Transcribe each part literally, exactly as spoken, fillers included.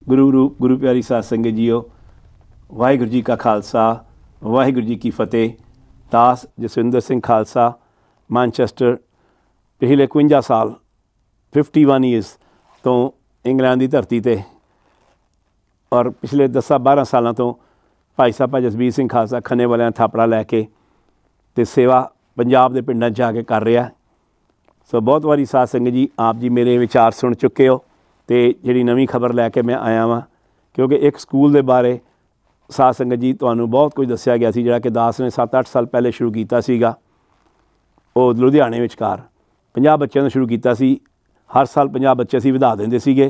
गुरु रूप गुरु प्यारी साध संगत जीओ, वाहिगुरू जी का खालसा, वाहिगुरू जी की फतेह। दास जसविंदर सिंह खालसा, मैनचेस्टर, पिछले इकवंजा साल फिफ्टी वन ईयर्स तो इंग्लैंड की धरती ते और पिछले दसा बारह सालों तो भाई साहब भाई जसबीर सिंह खालसा खन्ने वालियां थापड़ा लैके ते सेवा पंजाब के पिंडां च जाके कर रहा। सो बहुत वारी साध संगत जी आप जी मेरे विचार सुन चुके हो तो जी नवीं खबर लैके मैं आया वां, क्योंकि एक स्कूल के बारे साध संगत जी तुहानूं बहुत कुछ दस्सिया गया सी जिहड़ा कि दास ने सत्त अठ साल पहले शुरू किया सीगा। वो लुधियाने विचकार पचास बच्चों तो शुरू किया सी। हर साल पचास बच्चे असीं वधा दिंदे सीगे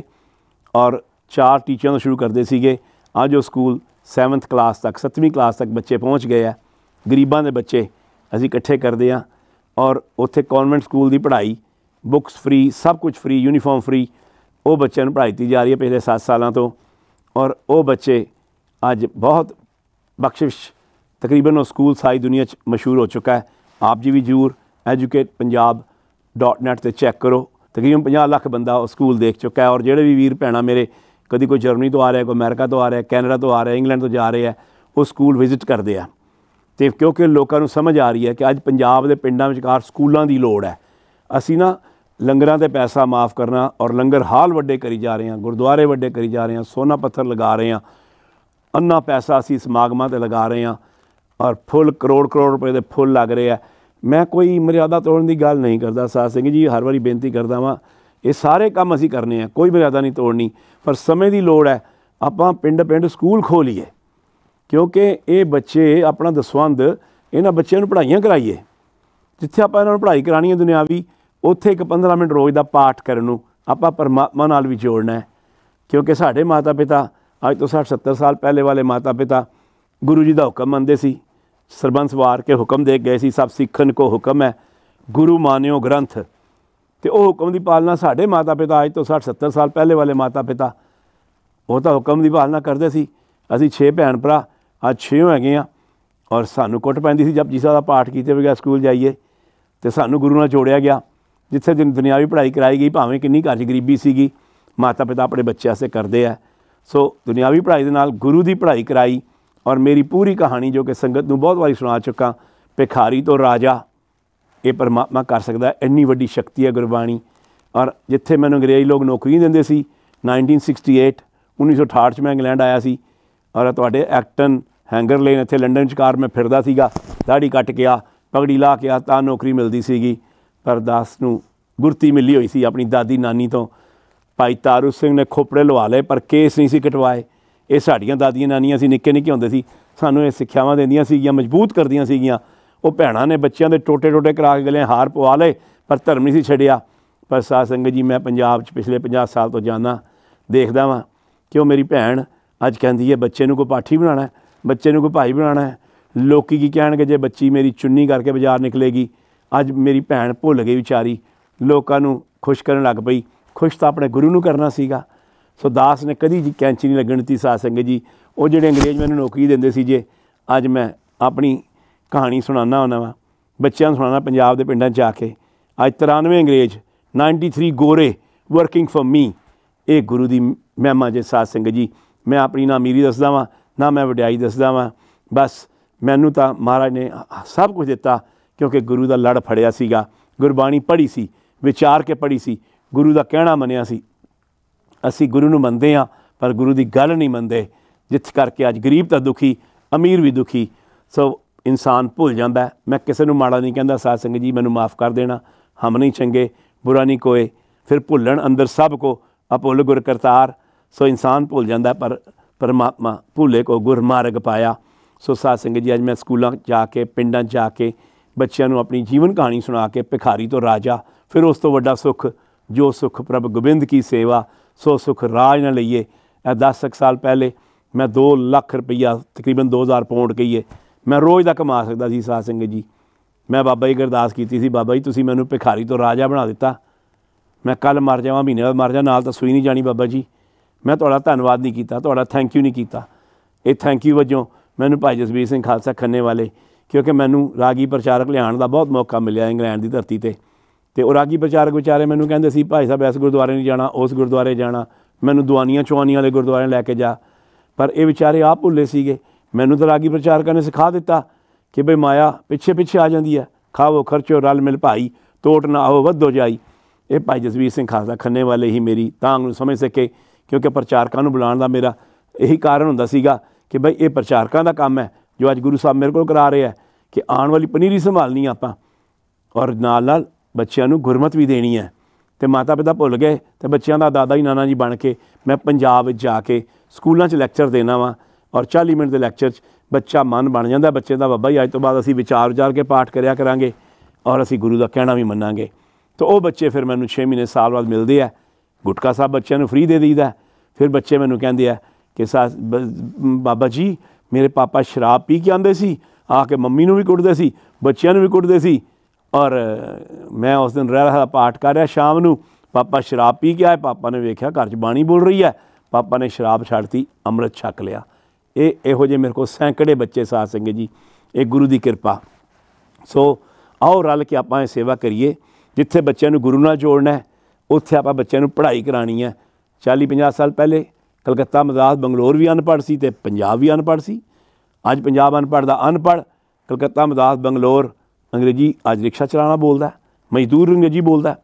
और चार टीचरों तो शुरू करते सीगे। अज वो स्कूल सैवंथ क्लास तक सत्तवीं क्लास तक बच्चे पहुँच गए है। गरीबां दे बच्चे असीं इकट्ठे करते हैं और उत्थे कॉन्वेंट स्कूल की पढ़ाई, बुक्स फ्री, सब कुछ फ्री, यूनीफॉर्म फ्री, वो बच्चों पढ़ाई दी जा रही है पिछले सत्त सालों तो। और वो बच्चे अज बहुत बख्शिश तकरीबन वो स्कूल सारी दुनिया च मशहूर हो चुका है। आप जी भी जरूर एजुकेट पंजाब डॉट नैट पर चैक करो, तकरीबन पचास लाख बंदा वो स्कूल देख चुका है। और जोड़े भी वीर भैन मेरे कभी कोई जर्मनी तो आ रहा है, कोई अमेरिका तो आ रहा है, कैनेडा तो आ रहा है, इंग्लैंड तो जा रहे हैं, वो स्कूल विजिट करते हैं। तो क्योंकि लोगों को समझ आ रही है कि अज पंजाब के पिंडां विचकार स्कूलों की लोड़ है। असी ना लंगरां ते पैसा माफ़ करना और लंगर हाल वड्डे करी जा रहे हैं, गुरुद्वारे वड्डे करी जा रहे हैं, सोना पत्थर लगा रहे हैं, अन्ना पैसा असी समागमां ते लगा रहे हैं और फुल करोड़ करोड़ रुपए के फुल लग रहे हैं। मैं कोई मर्यादा तोड़न की गल नहीं करता साध संगत जी, हर बारी बेनती करता वां, ये सारे काम असी करने हैं, कोई मर्यादा नहीं तोड़नी, पर समय की लोड़ है। आपां पिंड पिंड स्कूल खोलीए, क्योंकि ये बच्चे अपना दसवंध इन्हां बच्चों नूं पढ़ाइयां कराइए। जिथे आपां इन्हां नूं पढ़ाई करानी है दुनियावी, उत्थे एक पंद्रह मिनट रोज़ का पाठ करन नूं आपां परमात्मा नाल भी जोड़ना है। क्योंकि साढ़े माता पिता अज तो साठ सत्तर साल पहले वाले माता पिता गुरु जी का हुक्म मनते सी, सरबंस वार के हुक्म दे गए सी, सब सिखन को हुक्म है गुरु मान्यो ग्रंथ। तो वह हुक्म की पालना साढ़े माता पिता अज तो साठ सत्तर साल पहले वाले माता पिता वो तो हुक्म की पालना करते सी। असी छे भैन भरा अज छेओं हैगे आ और सानू कुट पैंदी सी जपजी साहिब का पाठ किए बगैर स्कूल जाइए, तो सानू गुरु नाल जोड़िया गया। जिथे दिन दुनियावी पढ़ाई कराई गई, भावें किन्नी घर च गरीबी सीगी, माता पिता अपने बच्चे वास्ते करते हैं। सो दुनियावी पढ़ाई दे नाल गुरु की पढ़ाई कराई। और मेरी पूरी कहानी जो कि संगत नूं बहुत बारी सुना चुका, भिखारी तो राजा ये परमात्मा कर सकता है, इन्नी वड्डी शक्ति है गुरबाणी। और जिथे मैनूं अंग्रेज़ लोग नौकरी देंदे सी नाइनटीन सिक्सटी एट उन्नीस सौ अठाहठ मैं इंग्लैंड आया सी और तुहाडे एक्टन हैंगर लेन इत्थे लंडन विचकार मैं फिरदा सीगा, दाढ़ी कट के आ, पगड़ी ला के आ, तां नौकरी मिलती सीगी। पर दास नूं गुरती मिली हुई सी अपनी दादी नानी तो। भाई तारू सिंह ने खोपड़े लवा लए पर केस नहीं सी कटवाए। ये साड़ियाँ दादियाँ नानियाँ सी, निक्के निक्के होंदे सी, सानूं ये सिक्ख्यावां दिंदियां सीगियां, मजबूत करदियां सीगियां। वो भैणां ने बच्चों के टोटे टोटे करा के गले हार पवा लए पर धर्म नहीं सी छड्डिया। पर साध संगत जी मैं पंजाब च पिछले पचास साल तो जाना देखदा वां कि वो मेरी भैन अज कहती है बच्चे नूं कोई पाठी बनाना है, बच्चे नूं कोई भाई बनाना है। लोकी की कहणगे जे बच्ची मेरी चुन्नी करके बाजार निकलेगी। अज मेरी भैन भुल गई विचारी, लोकां नूं खुश करन लग पई, खुश तो अपने गुरु नूं करना सीगा। सो दास ने कदी जी कैंची नहीं लगन दी साध संगत जी। वो जिहड़े अंग्रेज़ मैनूं नौकरी देंदे सी जे, अज मैं अपनी कहानी सुनाना हुंदा वां, बच्चों नूं सुनाना पंजाब के पिंडां च जाके। अज तिरानवे अंग्रेज़ नाइनटी थ्री गोरे वर्किंग फॉर मी। ये गुरु की महिमा जे साध संगत जी। मैं अपनी ना अमीरी दसदा वां ना मैं वड्याई दसदा वां, बस मैनूं तां महाराज ने सब कुछ दिता क्योंकि गुरु का लड़ फड़िया सीगा, गुरबाणी पढ़ी सी, विचार के पढ़ी सी, गुरु का कहना मनिया सी। असी गुरु नूं मनदे हां पर गुरु की गल नहीं मनदे, जिस करके अज गरीब तो दुखी, अमीर भी दुखी। सो इंसान भुल जाता है। मैं किसी नूं माड़ा नहीं कहता साध संगत जी, मैनूं माफ़ कर देना, हम नहीं चंगे बुरा नहीं कोय, फिर भुल्लण अंदर सब को अपुल गुर करतार। सो इंसान भुल जाता है पर परमात्मा भूले को गुर मार्ग पाया। सो साध संगत जी अज मैं स्कूलों जाके पिंडां जाके बच्चों नूं अपनी जीवन कहानी सुना के भिखारी तो राजा, फिर उस तो वड्डा सुख जो सुख प्रभ गोबिंद की सेवा, सो सुख राज न लईए। दस एक साल पहले मैं दो लख रुपया तकरीबन दो हज़ार पाउंड कहीए मैं रोज़ का कमा सकता सी साध संगत जी। मैं बाबा जी अरदास की सी, बाबा जी तुसीं मैनूं भिखारी तो राजा बना दिता, मैं कल मर जावां महीने बाद मर जा नाल तां सूई नहीं जानी बाबा जी। मैं तुहाडा धन्नवाद नहीं किया, तुहाडा थैंक यू नहीं किया। ये थैंक यू वजों मैनूं भाई जसबीर सिंह खालसा खन्ने वाले, क्योंकि मैनूं रागी प्रचारक लियाण का बहुत मौका मिलिया इंग्लैंड की धरती ते। ते वो रागी प्रचारक बेचारे मैनूं कहंदे सी भाई साहब इस गुरुद्वारे नहीं जाना, उस गुरुद्वारे जाना। मैनू दुआनियां चुआनियां वाले गुरुद्वारे लैके जा, पर ये बेचारे आप भुले सीगे। मैनू तो रागी प्रचारकां ने सिखा दिता कि बई माया पिछे पिछे आ जाती है, खाओ खर्चो रल मिल भाई, तोट ना आओ वधो जाई। ये भाई जसवीर सिंह खालसा खन्ने वाले ही मेरी तांग नूं समझ सके, क्योंकि प्रचारकां नूं बुलाउण दा मेरा यही कारण हुंदा सीगा कि बई ये प्रचारकां दा काम है जो अज गुरु साहब मेरे को करा रहे हैं कि आने वाली पनीरी संभालनी आपां और नाल नाल बच्चों नूं गुरमत भी देनी है। तो माता पिता भुल गए तो बच्चों का दादा ही नाना जी बन के मैं पंजाब जाके स्कूलों च लैक्चर देना वा, और चाली मिनट के लैक्चर च बच्चा मन बन जाता बच्चे का, बाबा जी अज तो बाद असीं विचार विचार के पाठ करिया करांगे और असीं गुरु का कहना भी मनांगे। तो वो बच्चे फिर मैनूं छे महीने साल बाद मिलते हैं, गुटका साहब बच्चों नूं फ्री दे दईदा। फिर बच्चे मैनूं कहंदे आ कि सा बाबा जी मेरे पापा शराब पी के आंदे सी, आके मम्मी नूं भी कुटदे सी, बच्चों नूं भी कुटदे सी, और मैं उस दिन रह रहा पाठ कर रहा शाम नूं, पापा शराब पी के आए, पापा ने वेख्या घर च बाणी बोल रही है, पापा ने शराब छड्डती, अमृत छक लिया। ये इहो जे मेरे को सैकड़े बच्चे साथ संगत जी, ये गुरु की कृपा। सो आओ रल के आपां ये सेवा करिए, जिथे बच्चों नूं गुरु नाल जोड़ना है उत्थे आपां बच्चों नूं पढ़ाई करानी है। चाली पंजाह साल पहले कलकत्ता मद्रास बंगलोर भी अनपढ़ सी ते पंजाब भी अनपढ़ सी। अज पंजाब अनपढ़ दा अनपढ़, कलकत्ता मद्रास बंगलोर अंग्रेजी अज रिक्शा चलाना बोलदा, मजदूर अंग्रेजी बोलदा।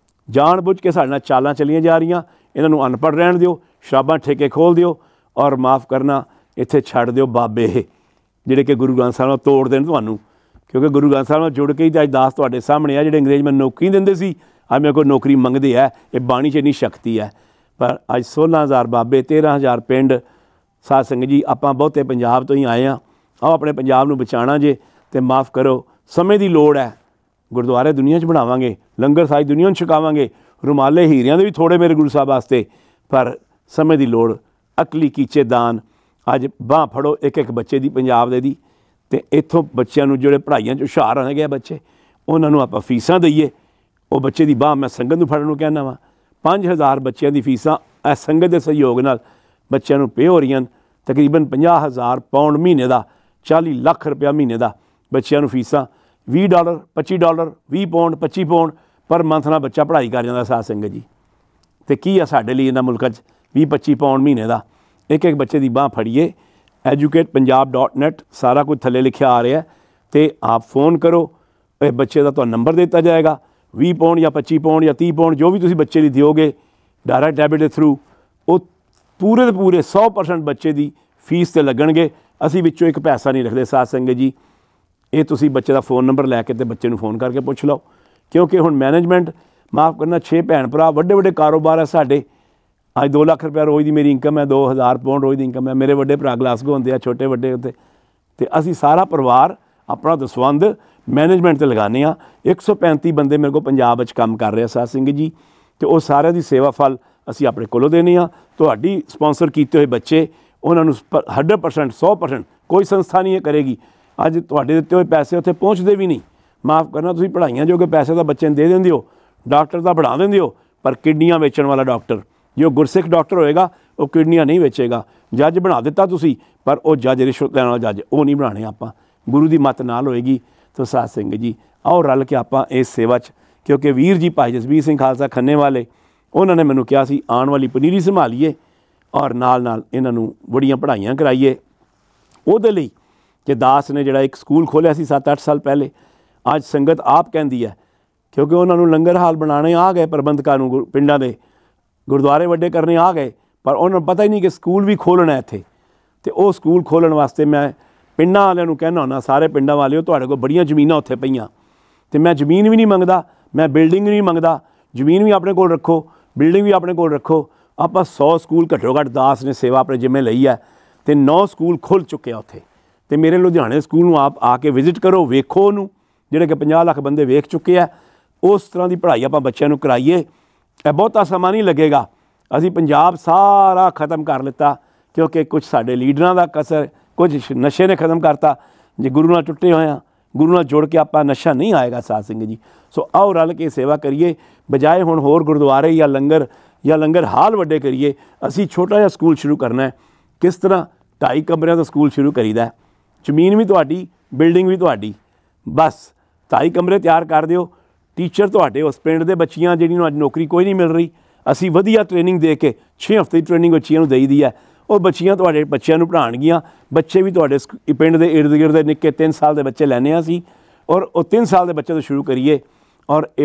जान बुझ के साडे नाल चालां चलियां जा रहीआं, इन्हां नूं अनपढ़ रहण दिओ, शराबां ठेके खोल दिओ, और माफ़ करना इत्थे छड्ड दिओ बाबे जिहड़े कि गुरु ग्रंथ साहिब नाल तोड़ देण तुहानूं, क्योंकि गुरु ग्रंथ साहिब नाल जुड़ के ही तो अज दास तुहाडे सामने आ। जिहड़े अंग्रेज मैं नौकरी दिंदे सी अज मेरे कोल नौकरी मंगदे है, ये बाणी च इन्नी शक्ति है। पर अज सोलह हज़ार बाबे, तेरह हज़ार पिंड, साध संगत जी आपां बहुते पंजाब तो ही आए हैं। आओ अपने पंजाब नूं बचाना जे, ते माफ़ करो समय की लोड़ है। गुरुद्वारे दुनिया च बनावांगे, लंगर सारी दुनिया नूं छकावांगे, रुमाले हीरियां दे भी थोड़े मेरे गुरु साहब वास्ते, पर समय की लोड़। अकली कीचे दान, अज बांह फड़ो एक एक बच्चे की पंजाब दे दी, ते इत्थों बच्चों नूं जिहड़े पढ़ाइयां च हुशार रह गए बच्चे, उन्हां नूं आपां फीसां दईए। वो बच्चे की बांह मैं संगत नूं फड़न नूं कहना वा, पाँच हज़ार बच्चों की फीसां इह संगत के सहयोग नाल बच्चों नूं पे हो रही, तकरीबन पचास हज़ार पाउंड महीने का, चाली लख रुपया महीने का बच्चों नूं फीसां, भी डॉलर पच्ची डॉलर भी पाउंड पच्ची पाउंड पर मंथ नाल बच्चा पढ़ाई कर जाता। साध संगत जी तो की आ साडे लई इन्हां मुल्कां च भी पच्ची पाउंड महीने का, एक एक बच्चे की बांह फड़िए। एजुकेट पंजाब डॉट नैट सारा कुछ थले लिखा आ रहा है, तो आप फोन करो, ए बच्चे का तुहानूं नंबर दिता जाएगा, भी पाउंड या पच्ची पाउंड या तीह पाउंड जो भी तुसीं बच्चे की दिओगे डायरैक्ट डैबिट के थ्रू, वो पूरे के पूरे सौ परसेंट बच्चे की फीस ते लगणगे। असीं विचों एक पैसा नहीं रखते। साध संगत जी ये तुसीं बच्चे का फोन नंबर लैके ते बच्चे नूं फोन करके पुछ लो, क्योंकि हुण मैनेजमेंट माफ़ करना छे भैन भरा वड्डे वड्डे कारोबार है साडे। अज दो लख रुपया रोज़ की मेरी इनकम है, दो हज़ार पाउंड रोज़ की इनकम है। मेरे वड्डे भरा ग्लासगो होंदे आ, छोटे वड्डे उत्ते, ते असीं सारा परिवार अपना दसवंध मैनेजमेंट ते लगाने आ। एक सौ पैंती बंदे मेरे को पंजाब च काम कर रहे हैं साध संगत जी, तो वो सारिਆਂ ਦੀ सेवा फल असीं अपने कोलों देने आ। तुहाडी स्पॉन्सर कीते हुए बच्चे उन्होंने हंड्रड परसेंट सौ परसेंट कोई संस्था नहीं करेगी। अज तुहाडे दित्ते हुए पैसे उत्थे पहुँचते भी नहीं। माफ़ करना तुसीं पढ़ाइयां जोगे पैसे तो बच्चे दे देंदे हो, डॉक्टर का बढ़ा देंदे हो, पर किडनियां बेचण वाला डॉक्टर जो गुरसिख डॉक्टर होएगा वो किडनियां नहीं बेचेगा। जज बना दिता तुसीं, पर वो जज रिश्वत लैण वाला जज वो नहीं बनाने आपां, गुरु की मत नाल होएगी। तो साध संगत जी आओ रल के आपां इस सेवा च, क्योंकि वीर जी भाई जसवीर सिंह खालसा खन्ने वाले उन्होंने मैनूं कहा सी आने वाली पनीरी संभालीए और नाल नाल इन्हां नूं बड़ियां पढ़ाइयां कराइए। उहदे लई कि दास ने जिहड़ा एक स्कूल खोलिया सी सत्त अठ साल पहले, अज संगत आप कहती है, क्योंकि उन्होंने लंगर हाल बनाने आ गए प्रबंधकां नूं, पिंडां दे गुरुद्वारे वड्डे करने आ गए, पर उन्होंने पता ही नहीं कि स्कूल भी खोलना है इत्थे। तो वो स्कूल खोलण वास्ते मैं पिंडां वालिआं नूं कहना हुंदा, सारे पिंडां वालिओ तुहाडे कोल बड़ियां जमीनां उत्थे पईआं, तो मैं जमीन भी नहीं मंगदा, मैं बिल्डिंग भी नहीं मंगदा, जमीन भी अपने कोल रखो, बिल्डिंग भी अपने कोल रखो। आपां सौ स्कूल घट्टो घट्ट दास ने सेवा अपने जिम्मे लई है, तो नौ स्कूल खुल चुके उत्थे। तो मेरे लुधियाने स्कूल नूं आप आके विजिट करो, वेखो उहनूं, जिहड़े कि पचास लख बंदे वेख चुके हैं। उस तरह की पढ़ाई आपां बच्चों नूं कराइए, यह बहुता समा नहीं लगेगा। असीं पंजाब सारा खत्म कर लिता, क्योंकि कुछ साडे लीडरां दा कसर, कुछ नशे ने खत्म करता। जे गुरु नाल टुटे होए आ, गुरु नाल जुड़ के आपां नशा नहीं आएगा साध संगत जी। सो आओ रल के सेवा करिए, बजाए हुण होर गुरुद्वारे या लंगर या लंगर हाल वड्डे करिए। असीं छोटा जिहा स्कूल शुरू करना है। किस तरह? ढाई कमरिਆਂ ਦਾ स्कूल शुरू करीदा है, जमीन भी तुहाडी, बिल्डिंग भी तुहाडी, बस ढाई कमरे तैयार कर दिओ। टीचर तुहाडे उस पिंड दे बच्चियां जिन्हां नूं अज नौकरी कोई नहीं मिल रही, ਅਸੀਂ ਵਧੀਆ ਟ੍ਰੇਨਿੰਗ ਦੇ ਕੇ ਛੇ ਹਫ਼ਤੇ ਦੀ ਟ੍ਰੇਨਿੰਗ ਬੱਚਿਆਂ ਨੂੰ ਦੇਈਦੀ ਹੈ। ਉਹ ਬੱਚੀਆਂ ਤੁਹਾਡੇ ਬੱਚਿਆਂ ਨੂੰ ਪੜ੍ਹਾਉਣਗੀਆਂ। ਬੱਚੇ ਵੀ ਤੁਹਾਡੇ ਪਿੰਡ ਦੇ ਇਰਦ ਗਿਰਦ ਦੇ ਨਿੱਕੇ ਤਿੰਨ ਸਾਲ ਦੇ ਬੱਚੇ ਲੈਂਦੇ ਹਾਂ ਅਸੀਂ, ਔਰ ਉਹ ਤਿੰਨ ਸਾਲ ਦੇ ਬੱਚੇ ਤੋਂ ਸ਼ੁਰੂ ਕਰੀਏ। ਔਰ ਇਹ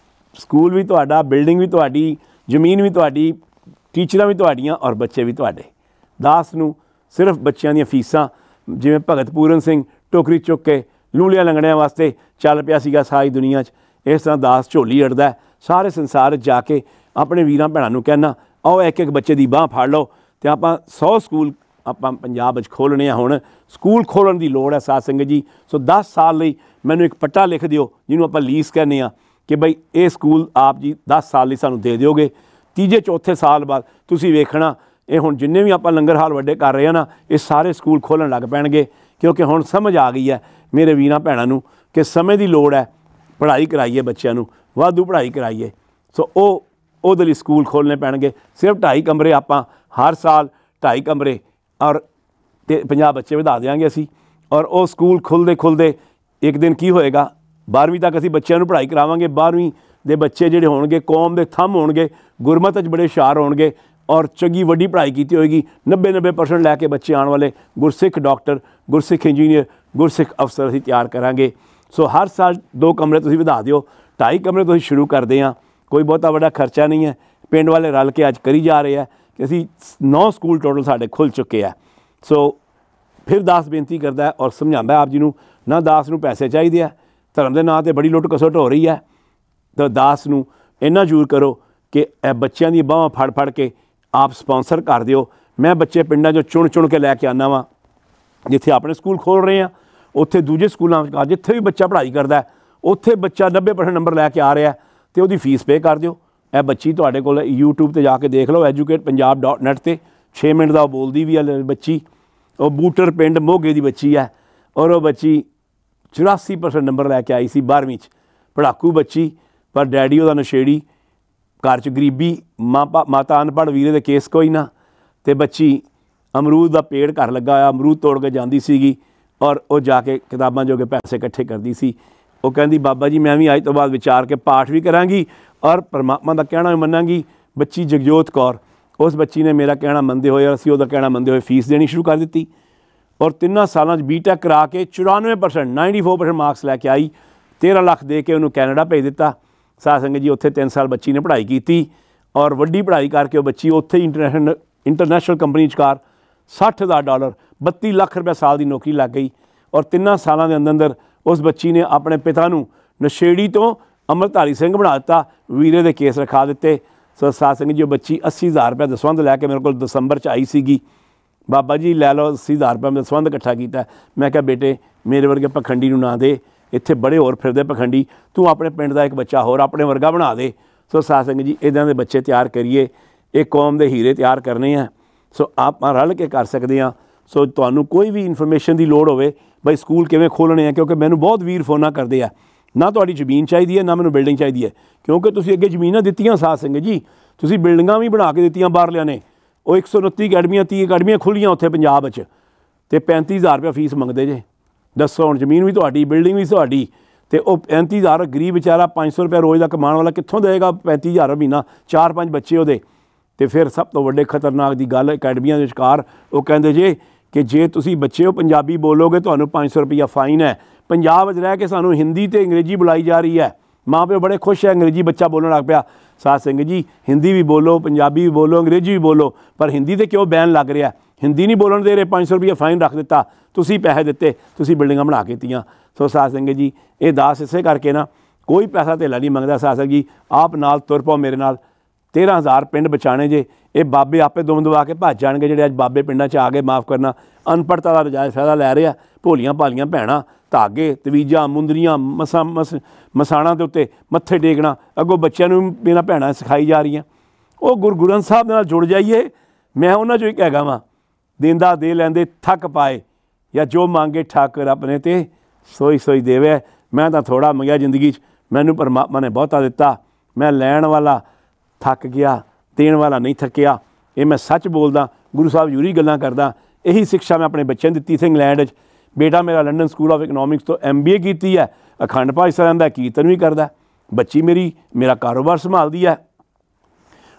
ਸਕੂਲ ਵੀ ਤੁਹਾਡਾ, ਬਿਲਡਿੰਗ ਵੀ ਤੁਹਾਡੀ, ਜ਼ਮੀਨ ਵੀ ਤੁਹਾਡੀ, ਟੀਚਰਾਂ ਵੀ ਤੁਹਾਡੀਆਂ ਔਰ ਬੱਚੇ ਵੀ ਤੁਹਾਡੇ। ਦਾਸ ਨੂੰ ਸਿਰਫ ਬੱਚਿਆਂ ਦੀਆਂ ਫੀਸਾਂ, ਜਿਵੇਂ ਭਗਤ ਪੂਰਨ ਸਿੰਘ ਟੋਕਰੀ ਚੁੱਕ ਕੇ ਲੂਲੀਆਂ ਲੰਗੜਿਆਂ ਵਾਸਤੇ ਚੱਲ ਪਿਆ ਸੀਗਾ ਸਾਰੀ ਦੁਨੀਆ 'ਚ, ਇਸ ਤਰ੍ਹਾਂ ਦਾਸ ਝੋਲੀ ਅੜਦਾ ਸਾਰੇ ਸੰਸਾਰ 'ਚ ਜਾ ਕੇ। ਆਪਣੇ ਵੀਰਾਂ ਭੈਣਾਂ ਨੂੰ ਕਹਿਣਾ, ਆਓ ਇੱਕ ਇੱਕ ਬੱਚੇ ਦੀ ਬਾਂਹ ਫੜ ਲਓ ਅਤੇ ਆਪਾਂ ਸੌ ਸਕੂਲ ਆਪਾਂ ਪੰਜਾਬ ਵਿੱਚ ਖੋਲ੍ਹਣੇ ਆ। ਹੁਣ ਸਕੂਲ ਖੋਲ੍ਹਣ ਦੀ ਲੋੜ ਹੈ ਸਾਧ ਸੰਗਤ ਜੀ। ਸੋ ਦਸ ਸਾਲ ਲਈ ਮੈਨੂੰ ਇੱਕ ਪੱਟਾ ਲਿਖ ਦਿਓ, ਜਿਹਨੂੰ ਆਪਾਂ ਲੀਜ਼ ਕਹਿੰਦੇ ਹਾਂ, ਕਿ ਬਈ ਇਹ ਸਕੂਲ ਆਪ ਜੀ ਦਸ ਸਾਲ ਲਈ ਸਾਨੂੰ ਦੇ ਦਿਓਗੇ। ਤੀਜੇ ਚੌਥੇ ਸਾਲ ਬਾਅਦ ਤੁਸੀਂ ਵੇਖਣਾ ਇਹ ਹੁਣ ਜਿੰਨੇ ਵੀ ਆਪਾਂ ਲੰਗਰ ਹਾਲ ਵੱਡੇ ਕਰ ਰਹੇ ਹਾਂ ਨਾ, ਇਹ ਸਾਰੇ ਸਕੂਲ ਖੋਲ੍ਹਣ ਲੱਗ ਪੈਣਗੇ, ਕਿਉਂਕਿ ਹੁਣ ਸਮਝ ਆ ਗਈ ਹੈ ਮੇਰੇ ਵੀਰਾਂ ਭੈਣਾਂ ਨੂੰ ਕਿ ਸਮੇਂ ਦੀ ਲੋੜ ਹੈ, ਪੜ੍ਹਾਈ ਕਰਾਈਏ ਬੱਚਿਆਂ ਨੂੰ, ਵਾਧੂ ਪੜ੍ਹਾਈ ਕਰਾਈਏ। ਸੋ ਉਹ ਉਹਦੇ ਲਈ ਸਕੂਲ ਖੋਲ੍ਹਣੇ ਪੈਣਗੇ। ਸਿਰਫ ਢਾਈ ਕਮਰੇ ਆਪਾਂ ਹਰ ਸਾਲ ਢਾਈ ਕਮਰੇ ਔਰ ਤੇ ਪੰਜਾਹ ਬੱਚੇ ਵਧਾ ਦਿਆਂਗੇ ਅਸੀਂ। ਔਰ ਉਹ ਸਕੂਲ ਖੁੱਲ੍ਹਦੇ ਖੁੱਲ੍ਹਦੇ ਇੱਕ ਦਿਨ ਕੀ ਹੋਏਗਾ, ਬਾਰ੍ਹਵੀਂ ਤੱਕ ਅਸੀਂ ਬੱਚਿਆਂ ਨੂੰ ਪੜ੍ਹਾਈ ਕਰਾਵਾਂਗੇ। ਬਾਰ੍ਹਵੀਂ ਦੇ ਬੱਚੇ ਜਿਹੜੇ ਹੋਣਗੇ ਕੌਮ ਦੇ ਥੰਮ ਹੋਣਗੇ, ਗੁਰਮਤ 'ਚ ਬੜੇ ਹੁਸ਼ਿਆਰ ਹੋਣਗੇ ਔਰ ਚੰਗੀ ਵੱਡੀ ਪੜ੍ਹਾਈ ਕੀਤੀ ਹੋਏਗੀ। ਨੱਬੇ ਨੱਬੇ ਪਰਸੈਂਟ ਲੈ ਕੇ ਬੱਚੇ ਆਉਣ ਵਾਲੇ ਗੁਰਸਿੱਖ ਡਾਕਟਰ, ਗੁਰਸਿੱਖ ਇੰਜੀਨੀਅਰ, ਗੁਰਸਿੱਖ ਅਫਸਰ ਅਸੀਂ ਤਿਆਰ ਕਰਾਂਗੇ। ਸੋ ਹਰ ਸਾਲ ਦੋ ਕਮਰੇ ਤੁਸੀਂ ਵਧਾ ਦਿਓ, ਢਾਈ ਕਮਰੇ ਤੋਂ ਅਸੀਂ ਸ਼ੁਰੂ ਕਰਦੇ ਹਾਂ। ਕੋਈ ਬਹੁਤਾ ਵੱਡਾ ਖਰਚਾ ਨਹੀਂ ਹੈ। ਪਿੰਡ ਵਾਲੇ ਰਲ ਕੇ ਅੱਜ ਕਰੀ ਜਾ ਰਹੇ ਆ ਕਿ ਅਸੀਂ ਨੌ ਸਕੂਲ ਟੋਟਲ ਸਾਡੇ ਖੁੱਲ੍ਹ ਚੁੱਕੇ ਆ। ਸੋ ਫਿਰ ਦਾਸ ਬੇਨਤੀ ਕਰਦਾ ਔਰ ਸਮਝਾਉਂਦਾ ਆਪ ਜੀ ਨੂੰ, ਨਾ ਦਾਸ ਨੂੰ ਪੈਸੇ ਚਾਹੀਦੇ ਆ, ਧਰਮ ਦੇ ਨਾਂ 'ਤੇ ਬੜੀ ਲੁੱਟ ਖਸੁੱਟ ਹੋ ਰਹੀ ਹੈ, ਤਾਂ ਦਾਸ ਨੂੰ ਇੰਨਾ ਜ਼ਰੂਰ ਕਰੋ ਕਿ ਇਹ ਬੱਚਿਆਂ ਦੀਆਂ ਬਾਹਾਂ ਫੜ ਫੜ ਕੇ ਆਪ ਸਪੋਂਸਰ ਕਰ ਦਿਓ। ਮੈਂ ਬੱਚੇ ਪਿੰਡਾਂ 'ਚੋਂ ਚੁਣ ਚੁਣ ਕੇ ਲੈ ਕੇ ਆਉਂਦਾ ਵਾਂ। ਜਿੱਥੇ ਆਪਣੇ ਸਕੂਲ ਖੋਲ੍ਹ ਰਹੇ ਹਾਂ ਉੱਥੇ ਦੂਜੇ ਸਕੂਲਾਂ ਵਿੱਚ ਜਿੱਥੇ ਵੀ ਬੱਚਾ ਪੜ੍ਹਾਈ ਕਰਦਾ ਉੱਥੇ ਬੱਚਾ ਨੱਬੇ ਪਰਸੈਂਟ ਨੰਬਰ ਲੈ ਕੇ ਆ ਰਿਹਾ ਅਤੇ ਉਹਦੀ ਫੀਸ ਪੇ ਕਰ ਦਿਓ। ਇਹ ਬੱਚੀ ਤੁਹਾਡੇ ਕੋਲ ਯੂਟਿਊਬ 'ਤੇ ਜਾ ਕੇ ਦੇਖ ਲਓ, ਐਜੂਕੇਟ ਪੰਜਾਬ ਡੋਟ ਨੈੱਟ 'ਤੇ ਛੇ ਮਿੰਟ ਦਾ ਉਹ ਬੋਲਦੀ ਵੀ ਹੈ ਬੱਚੀ। ਉਹ ਬੂਟਰ ਪਿੰਡ ਮੋਗੇ ਦੀ ਬੱਚੀ ਹੈ ਔਰ ਉਹ ਬੱਚੀ ਚੁਰਾਸੀ ਪਰਸੈਂਟ ਨੰਬਰ ਲੈ ਕੇ ਆਈ ਸੀ ਬਾਰ੍ਹਵੀਂ 'ਚ। ਪੜ੍ਹਾਕੂ ਬੱਚੀ, ਪਰ ਡੈਡੀ ਉਹਦਾ ਨਸ਼ੇੜੀ, ਘਰ 'ਚ ਗਰੀਬੀ, ਮਾਂ ਮਾਤਾ ਅਨਪੜ੍ਹ, ਵੀਰੇ ਦੇ ਕੇਸ ਕੋਈ ਨਾ। ਅਤੇ ਬੱਚੀ ਅਮਰੂਦ ਦਾ ਪੇੜ ਘਰ ਲੱਗਾ ਹੋਇਆ, ਅਮਰੂਦ ਤੋੜ ਕੇ ਜਾਂਦੀ ਸੀਗੀ ਔਰ ਉਹ ਜਾ ਕੇ ਕਿਤਾਬਾਂ ਜੋਗੇ ਪੈਸੇ ਇਕੱਠੇ ਕਰਦੀ ਸੀ। ਉਹ ਕਹਿੰਦੀ ਬਾਬਾ ਜੀ ਮੈਂ ਵੀ ਅੱਜ ਤੋਂ ਬਾਅਦ ਵਿਚਾਰ ਕੇ ਪਾਠ ਵੀ ਕਰਾਂਗੀ ਔਰ ਪਰਮਾਤਮਾ ਦਾ ਕਹਿਣਾ ਵੀ ਮੰਨਾਂਗੀ। ਬੱਚੀ ਜਗਜੋਤ ਕੌਰ, ਉਸ ਬੱਚੀ ਨੇ ਮੇਰਾ ਕਹਿਣਾ ਮੰਨਦੇ ਹੋਏ ਔਰ ਅਸੀਂ ਉਹਦਾ ਕਹਿਣਾ ਮੰਨਦੇ ਹੋਏ ਫੀਸ ਦੇਣੀ ਸ਼ੁਰੂ ਕਰ ਦਿੱਤੀ ਔਰ ਤਿੰਨਾਂ ਸਾਲਾਂ 'ਚ ਬੀ ਟੈਕ ਕਰਾ ਕੇ ਚੁਰਾਨਵੇਂ percent ninety four percent marks ਲੈ ਕੇ ਆਈ। ਤੇਰ੍ਹਾਂ ਲੱਖ ਦੇ ਕੇ ਉਹਨੂੰ ਕੈਨੇਡਾ ਭੇਜ ਦਿੱਤਾ। ਸਾਧ ਸੰਗਤ ਜੀ ਉੱਥੇ ਤਿੰਨ ਸਾਲ ਬੱਚੀ ਨੇ ਪੜ੍ਹਾਈ ਕੀਤੀ ਔਰ ਵੱਡੀ ਪੜ੍ਹਾਈ ਕਰਕੇ ਉਹ ਬੱਚੀ ਉੱਥੇ ਹੀ ਇੰਟਰਨੈਸ਼ਨਲ ਇੰਟਰਨੈਸ਼ਨਲ ਕੰਪਨੀ 'ਚ ਕਾਰ ਸੱਠ ਹਜ਼ਾਰ ਡਾਲਰ ਬੱਤੀ ਲੱਖ ਰੁਪਏ ਸਾਲ ਦੀ ਨੌਕਰੀ ਲੱਗ ਗਈ। ਔਰ ਤਿੰਨਾਂ ਸਾਲਾਂ ਦੇ ਅੰਦਰ ਅੰਦਰ ਉਸ ਬੱਚੀ ਨੇ ਆਪਣੇ ਪਿਤਾ ਨੂੰ ਨਸ਼ੇੜੀ ਤੋਂ ਅੰਮ੍ਰਿਤਧਾਰੀ ਸਿੰਘ ਬਣਾ ਦਿੱਤਾ, ਵੀਰੇ ਦੇ ਕੇਸ ਰਖਾ ਦਿੱਤੇ। ਸੋ ਸਾਧ ਸੰਗਤ ਜੀ ਉਹ ਬੱਚੀ ਅੱਸੀ ਹਜ਼ਾਰ ਰੁਪਏ ਦਸਵੰਧ ਲੈ ਕੇ ਮੇਰੇ ਕੋਲ ਦਸੰਬਰ 'ਚ ਆਈ ਸੀਗੀ। ਬਾਬਾ ਜੀ ਲੈ ਲਓ ਅੱਸੀ ਹਜ਼ਾਰ ਰੁਪਏ ਮੈਂ ਦਸਵੰਧ ਇਕੱਠਾ ਕੀਤਾ। ਮੈਂ ਕਿਹਾ ਬੇਟੇ ਮੇਰੇ ਵਰਗੇ ਪਖੰਡੀ ਨੂੰ ਨਾ ਦੇ, ਇੱਥੇ ਬੜੇ ਹੋਰ ਫਿਰਦੇ ਪਖੰਡੀ, ਤੂੰ ਆਪਣੇ ਪਿੰਡ ਦਾ ਇੱਕ ਬੱਚਾ ਹੋਰ ਆਪਣੇ ਵਰਗਾ ਬਣਾ ਦੇ। ਸੋ ਸਾਧ ਸੰਗਤ ਜੀ ਇੱਦਾਂ ਦੇ ਬੱਚੇ ਤਿਆਰ ਕਰੀਏ, ਇਹ ਕੌਮ ਦੇ ਹੀਰੇ ਤਿਆਰ ਕਰਨੇ ਆ। ਸੋ ਆਪਾਂ ਰਲ ਕੇ ਕਰ ਸਕਦੇ ਹਾਂ। ਸੋ ਤੁਹਾਨੂੰ ਕੋਈ ਵੀ ਇਨਫੋਰਮੇਸ਼ਨ ਦੀ ਲੋੜ ਹੋਵੇ ਬਈ ਸਕੂਲ ਕਿਵੇਂ ਖੋਲ੍ਹਣੇ ਆ, ਕਿਉਂਕਿ ਮੈਨੂੰ ਬਹੁਤ ਵੀਰ ਫੋਨਾਂ ਕਰਦੇ ਆ, ਨਾ ਤੁਹਾਡੀ ਜ਼ਮੀਨ ਚਾਹੀਦੀ ਹੈ ਨਾ ਮੈਨੂੰ ਬਿਲਡਿੰਗ ਚਾਹੀਦੀ ਹੈ, ਕਿਉਂਕਿ ਤੁਸੀਂ ਅੱਗੇ ਜ਼ਮੀਨਾਂ ਦਿੱਤੀਆਂ ਸਾਧ ਸੰਗਤ ਜੀ, ਤੁਸੀਂ ਬਿਲਡਿੰਗਾਂ ਵੀ ਬਣਾ ਕੇ ਦਿੱਤੀਆਂ ਬਾਹਰਲਿਆਂ ਨੇ। ਉਹ ਇੱਕ ਸੌ ਉਨੱਤੀ ਅਕੈਡਮੀਆਂ ਤੀਹ ਅਕੈਡਮੀਆਂ ਖੁੱਲ੍ਹੀਆਂ ਉੱਥੇ ਪੰਜਾਬ 'ਚ ਅਤੇ ਪੈਂਤੀ ਹਜ਼ਾਰ ਰੁਪਇਆ ਫੀਸ ਮੰਗਦੇ ਜੇ। ਦੱਸੋ ਹੁਣ ਜ਼ਮੀਨ ਵੀ ਤੁਹਾਡੀ, ਬਿਲਡਿੰਗ ਵੀ ਤੁਹਾਡੀ, ਅਤੇ ਉਹ ਪੈਂਤੀ ਹਜ਼ਾਰ ਗਰੀਬ ਵਿਚਾਰਾ ਪੰਜ ਸੌ ਰੁਪਇਆ ਰੋਜ਼ ਦਾ ਕਮਾਉਣ ਵਾਲਾ ਕਿੱਥੋਂ ਦੇਵੇਗਾ ਪੈਂਤੀ ਹਜ਼ਾਰ ਮਹੀਨਾ, ਚਾਰ ਪੰਜ ਬੱਚੇ ਉਹਦੇ। ਅਤੇ ਫਿਰ ਸਭ ਤੋਂ ਵੱਡੇ ਖਤਰਨਾਕ ਦੀ ਗੱਲ ਅਕੈਡਮੀਆਂ ਦੇ ਵਿਚਕਾਰ ਉਹ ਕਹਿੰਦੇ ਜੇ ਕਿ ਜੇ ਤੁਸੀਂ ਬੱਚੇ ਹੋ ਪੰਜਾਬੀ ਬੋਲੋਗੇ ਤੁਹਾਨੂੰ ਪੰਜ ਸੌ ਰੁਪਈਆ ਫਾਈਨ ਹੈ। ਪੰਜਾਬ ਵਿੱਚ ਰਹਿ ਕੇ ਸਾਨੂੰ ਹਿੰਦੀ ਅਤੇ ਅੰਗਰੇਜ਼ੀ ਬੁਲਾਈ ਜਾ ਰਹੀ ਹੈ। ਮਾਂ ਪਿਓ ਬੜੇ ਖੁਸ਼ ਹੈ ਅੰਗਰੇਜ਼ੀ ਬੱਚਾ ਬੋਲਣ ਲੱਗ ਪਿਆ। ਸਾਧ ਸੰਗਤ ਜੀ ਹਿੰਦੀ ਵੀ ਬੋਲੋ, ਪੰਜਾਬੀ ਵੀ ਬੋਲੋ, ਅੰਗਰੇਜ਼ੀ ਵੀ ਬੋਲੋ, ਪਰ ਹਿੰਦੀ 'ਤੇ ਕਿਉਂ ਬੈਨ ਲੱਗ ਰਿਹਾ? ਹਿੰਦੀ ਨਹੀਂ ਬੋਲਣ ਦੇ ਰਹੇ, ਪੰਜ ਸੌ ਰੁਪਈਆ ਫਾਈਨ ਰੱਖ ਦਿੱਤਾ, ਤੁਸੀਂ ਪੈਸੇ ਦਿੱਤੇ, ਤੁਸੀਂ ਬਿਲਡਿੰਗਾਂ ਬਣਾ ਕੇ ਦਿੱਤੀਆਂ। ਸੋ ਸਾਧ ਸੰਗਤ ਜੀ ਇਹ ਦਾਸ ਇਸੇ ਕਰਕੇ ਨਾ ਕੋਈ ਪੈਸਾ ਧੇਲਾ ਨਹੀਂ ਮੰਗਦਾ। ਸਾਧ ਸੰਗਤ ਜੀ ਆਪ ਨਾਲ ਤੁਰ ਪਾਓ ਮੇਰੇ ਨਾਲ, ਤੇਰ੍ਹਾਂ ਹਜ਼ਾਰ ਪਿੰਡ ਬਚਾਉਣੇ ਜੇ। ਇਹ ਬਾਬੇ ਆਪੇ ਦੁਮ ਦਬਾ ਕੇ ਭੱਜ ਜਾਣਗੇ ਜਿਹੜੇ ਅੱਜ ਬਾਬੇ ਪਿੰਡਾਂ 'ਚ ਆ ਗਏ, ਮਾਫ਼ ਕਰਨਾ ਅਨਪੜ੍ਹਤਾ ਦਾ ਨਜਾਇਜ਼ ਫਾਇਦਾ ਲੈ ਰਹੇ ਆ। ਭੋਲੀਆਂ ਭਾਲੀਆਂ ਭੈਣਾਂ ਧਾਗੇ, ਤਵੀਜ਼ਾਂ, ਮੁੰਦਰੀਆਂ, ਮਸਾ ਮਸ ਮਸਾਣਾਂ ਦੇ ਉੱਤੇ ਮੱਥੇ ਟੇਕਣਾ ਅੱਗੋਂ ਬੱਚਿਆਂ ਨੂੰ ਮੇਰਾ ਭੈਣਾਂ ਸਿਖਾਈ ਜਾ ਰਹੀਆਂ। ਉਹ ਗੁਰੂ ਗ੍ਰੰਥ ਸਾਹਿਬ ਦੇ ਨਾਲ ਜੁੜ ਜਾਈਏ। ਮੈਂ ਉਹਨਾਂ 'ਚੋਂ ਇੱਕ ਹੈਗਾ ਵਾਂ, ਦਿੰਦਾ ਦੇ ਲੈਂਦੇ ਥੱਕ ਪਾਏ, ਜਾਂ ਜੋ ਮੰਗੇ ਠਾਕਰ ਆਪਣੇ ਤੇ ਸੋਈ ਸੋਈ ਦੇਵੇ। ਮੈਂ ਤਾਂ ਥੋੜ੍ਹਾ ਮੰਗਿਆ ਜ਼ਿੰਦਗੀ 'ਚ, ਮੈਨੂੰ ਪਰਮਾਤਮਾ ਨੇ ਬਹੁਤਾ ਦਿੱਤਾ। ਮੈਂ ਲੈਣ ਵਾਲਾ ਥੱਕ ਗਿਆ, ਦੇਣ ਵਾਲਾ ਨਹੀਂ ਥੱਕਿਆ। ਇਹ ਮੈਂ ਸੱਚ ਬੋਲਦਾ, ਗੁਰੂ ਸਾਹਿਬ ਜ਼ਰੂਰੀ ਗੱਲਾਂ ਕਰਦਾ। ਇਹੀ ਸਿੱਖਿਆ ਮੈਂ ਆਪਣੇ ਬੱਚਿਆਂ ਨੂੰ ਦਿੱਤੀ ਸੀ ਇੰਗਲੈਂਡ 'ਚ। ਬੇਟਾ ਮੇਰਾ ਲੰਡਨ ਸਕੂਲ ਆਫ ਇਕਨੋਮਿਕਸ ਤੋਂ ਐਮ ਬੀ ਏ ਕੀਤੀ ਹੈ, ਅਖੰਡ ਪਾਠ ਸਾਹਿਬ ਦਾ ਕੀਰਤਨ ਵੀ ਕਰਦਾ। ਬੱਚੀ ਮੇਰੀ ਮੇਰਾ ਕਾਰੋਬਾਰ ਸੰਭਾਲਦੀ ਹੈ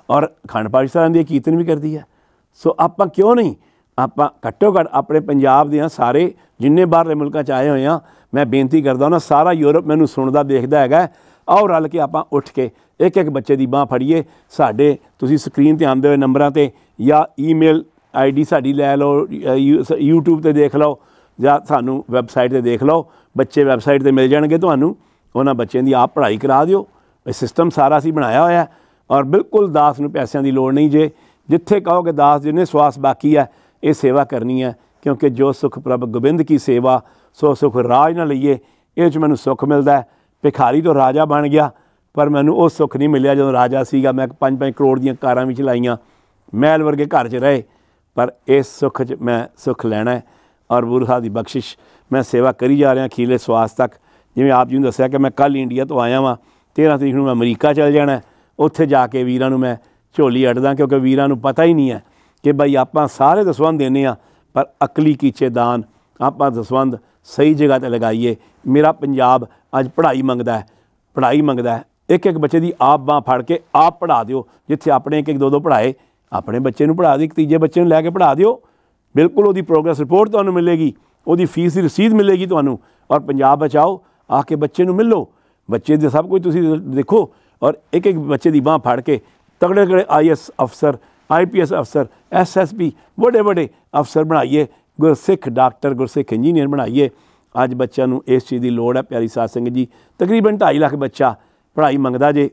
और अखंड पाकिस्तान दी कीर्तन भी करती है। सो आपां क्यों नहीं, आपां घट्टो घट्ट अपने पंजाब दियां सारे जिन्ने बाहरले मुल्कां च आए हुए हैं, मैं बेनती करदा ना सारा यूरोप मैनूं सुणदा देखदा हैगा, आओ रल के आपां उठ के एक एक बच्चे की बांह फड़ीए। साडे तुसीं स्क्रीन ते आंदे हुए नंबरां ते या ईमेल आई डी साडी लै लो, यूट्यूब ते देख लो या सानू वैबसाइट ते देख लो, बच्चे वैबसाइट ते मिल जाणगे तुहानूं, उन्हां बच्चों की आप पढ़ाई करा दिओ। सिस्टम सारा असीं बनाया होया और बिल्कुल दास नूं पैसों की लोड़ नहीं जे, जिथे कहोगे दास जिन्हें सवास बाकी है ये सेवा करनी है, क्योंकि जो सुख प्रभ गोबिंद की सेवा सो सुख राज ना लईए, ये मैनूं सुख मिलता है। भिखारी तो राजा बन गया पर मैनूं वो सुख नहीं मिलिया जो राजा सीगा, मैं पाँच पाँच करोड़ दीयां कारां भी चलाईयां, महल वर्गे घर च रहे, पर इस सुख च मैं सुख लैना है और गुरु साहब की बख्शिश मैं सेवा करी जा रहा अखीरले सवास तक। जिवें आप जी नूं दस्सिया कि मैं कल इंडिया तो आया वां, तेरह तरीक नूं मैं अमरीका चल जाना, उत्थे जाके वीरां नूं मैं झोली अड्डदा, क्योंकि वीरां नूं पता ही नहीं है कि बई आपां सारे दसवंध देने आ, पर अकली कीचे दान आपां दसवंध सही जगह ते लगाईए। मेरा पंजाब अज पढ़ाई मंगदा है, पढ़ाई मंगदा है, एक एक बच्चे की आप बांह फड़ के आप पढ़ा दिओ, जिथे अपने एक एक दो दो पढ़ाए अपने बच्चे नूं पढ़ा दी, एक तीजे बच्चे नूं लैके पढ़ा दिओ, बिल्कुल उहदी प्रोग्रेस रिपोर्ट तुहानूं मिलेगी, उहदी फीस की रसीद मिलेगी तुहानूं, और पंजाब बचाओ आके बच्चे नूं मिलो, बच्चे दे सब कुछ तुसीं देखो, और एक एक बच्चे की बांह फड़ के तगड़े तगड़े आई एस अफसर, आई पी एस अफसर, एस एस पी बड़े बड़े अफसर बनाइए, गुरसिख डॉक्टर गुरसिख इंजीनियर बनाइए। अज बच्चों नूं इस चीज़ की लोड़ है। प्यारी साध संगत जी, तकरीबन ढाई लाख बच्चा पढ़ाई मंगदा जे,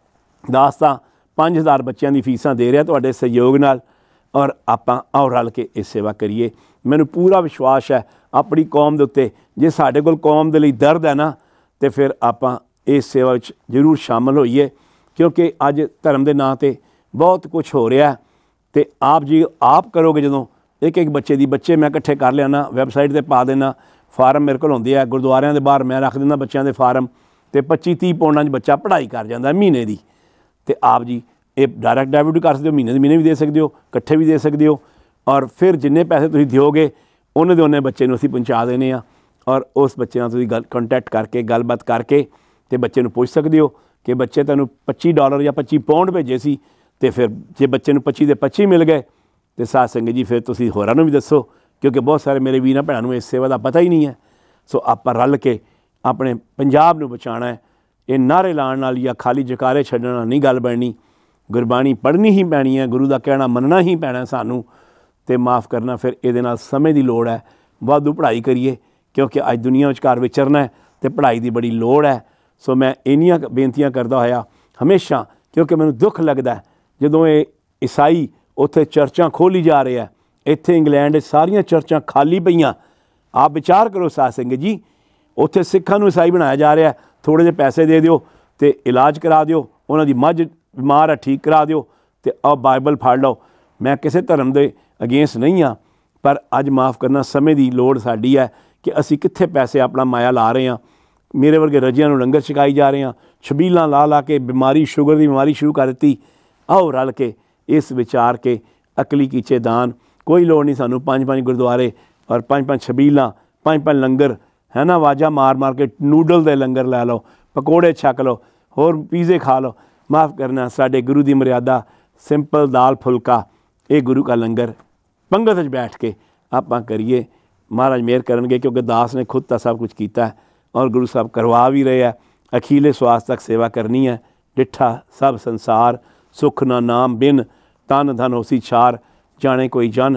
दास तां पाँच हज़ार बच्चों की फीसां दे रहा तुहाडे सहयोग नाल, और आपां आओ रल के इस सेवा करिए। मैनूं पूरा विश्वास है अपनी कौम दे उत्ते, जे साडे कोल कौम दे लई दर्द है ना, तो फिर आपां इस सेवा विच जरूर शामिल होईए, क्योंकि अज धर्म के नाँ ते बहुत कुछ हो रहा है। तो आप जी आप करोगे जदों एक एक बच्चे की, बच्चे मैं इकट्ठे कर लिया, वैबसाइट पर पा देना, फार्म मेरे को होंदे आ, गुरुद्वारियां दे बाहर मैं रख दिंदा बच्चों के फार्म, तो पच्ची तीह पौंडां बच्चा पढ़ाई कर जाता महीने की। तो आप जी ये डायरैक्ट डेबिट भी कर सकते हो, महीने के महीने भी दे सकते हो, इकट्ठे भी दे सकते हो, और फिर जिन्ने पैसे तुसीं दिओगे उन्ने दे उन्ने बच्चे नूं असीं पहुँचा देने आ, और उस बच्चे नाल तुसीं गल कॉन्टैक्ट करके गलबात करके तो बच्चे नूं पुछ सकते हो कि बच्चे तैनूं पच्ची डॉलर या पच्ची पौंड भेजे सी, तो फिर जे बच्चे नूं पच्ची दे पच्ची मिल गए तो साध संगत जी फिर तुसीं होरां नूं भी दसो, क्योंकि बहुत सारे मेरे वीरां भैणां नूं इस सेवा का पता ही नहीं है। सो आपां रल के अपने पंजाब नूं बचाना है। ये नारे लाण नाल या खाली जकारे छड्डण नाल नहीं गल बननी, गुरबाणी पढ़नी ही पैनी है, गुरु का कहना मनना ही पैना सानू, तो माफ़ करना फिर ये समय की लोड़ है, वाधू पढ़ाई करिए, क्योंकि अज दुनिया विचकार विचरना है तो पढ़ाई की बड़ी लोड़ है। सो मैं इन्नियां बेनतियां करदा होया हमेशा, क्योंकि मैनूं दुख लगता है जदों ये ईसाई उत्थे चर्चां खोली जा रहे हैं, इत्थे इंग्लैंड सारियां चर्चां खाली पईयां। आप विचार करो साध संगत जी, उत्थे सिखां नूं ईसाई बनाया जा रहा है, थोड़े जे पैसे दे दिओ तो इलाज करा दिओ, उन्हां दी मझ बीमार है ठीक करा दिओ, तो आओ बाइबल फड़ लो। मैं किसी धर्म के अगेंस्ट नहीं हाँ, पर अज माफ़ करना समय की लोड़ साडी है कि असी कित्थे पैसे अपना माया ला रहे हैं। मेरे वर्गे रजियां नूं लंगर छकाई जा रहे हैं, छबीलां ला ला के बीमारी शुगर की बीमारी शुरू कर दी। आओ रल के इस विचार के अकली कीचे दान, कोई लोड़ नहीं सानू पाँच पाँच गुरुद्वारे और पाँच पाँच छबीलां, पाँच पाँच लंगर है ना, आवाज़ा मार मार के नूडल दे लंगर लै लो, पकौड़े छक लो, होर पीज़े खा लो। माफ़ करना साडे गुरु की मर्यादा सिंपल दाल फुलका, ये गुरु का लंगर पंगत च बैठ के आपां करिए। महाराज मेहर करनगे, क्योंकि दास ने खुद तो सब कुछ किया है और गुरु साहब करवा भी रहे हैं। अखीले स्वास तक सेवा करनी है, डिठा सब संसार सुख ना नाम बिन, तन धन होसी छार, जाने कोई जन।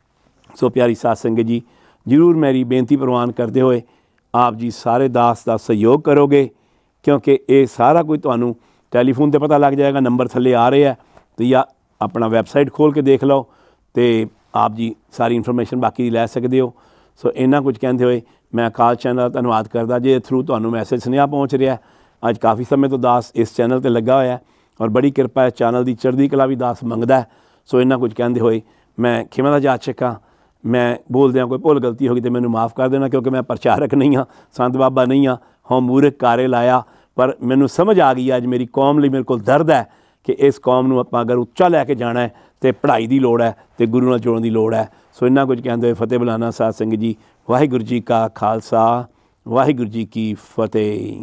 सो प्यारी साध संगत जी, जरूर मेरी बेनती प्रवान करते हुए आप जी सारे दास का सहयोग करोगे, क्योंकि ये सारा कुछ तुहानूं टैलीफोन पर पता लग जाएगा, नंबर थले आ रहे हैं, तो या अपना वैबसाइट खोल के देख लो, तो आप जी सारी इन्फॉर्मेशन बाकी लै सकते हो। सो इन्ना कुछ कहते हुए मैं अकाल चैनल का धन्यवाद करदा जे थ्रू तुहानूं मैसेज सुनेहा पहुँच रहा है। अज काफ़ी समय तो दास इस चैनल पर लगा होया और बड़ी कृपा है, चैनल की चढ़दी कला भी दास मंगदा है। सो इन्ना कुछ कहते हुए मैं खिमा दा जाचक हाँ, मैं बोलदे कोई भुल गलती होगी तो मैनूं माफ़ कर देना, क्योंकि मैं प्रचारक नहीं हाँ, संत बाबा नहीं हाँ, हाँ मूर्ख कारे लाया। पर मैनूं समझ आ गई अज मेरी कौम लई मेरे को दर्द है कि इस कौम नूं आपां अगर उच्चा लैके जाना है तो पढ़ाई की लोड़ है, तो गुरु नाल जोड़न की लोड़ है। सो इन्ना कुछ कहते हुए फतेह बुलाना साध संगत जी। वाहिगुरू जी का खालसा, वाहिगुरू जी की फतेह।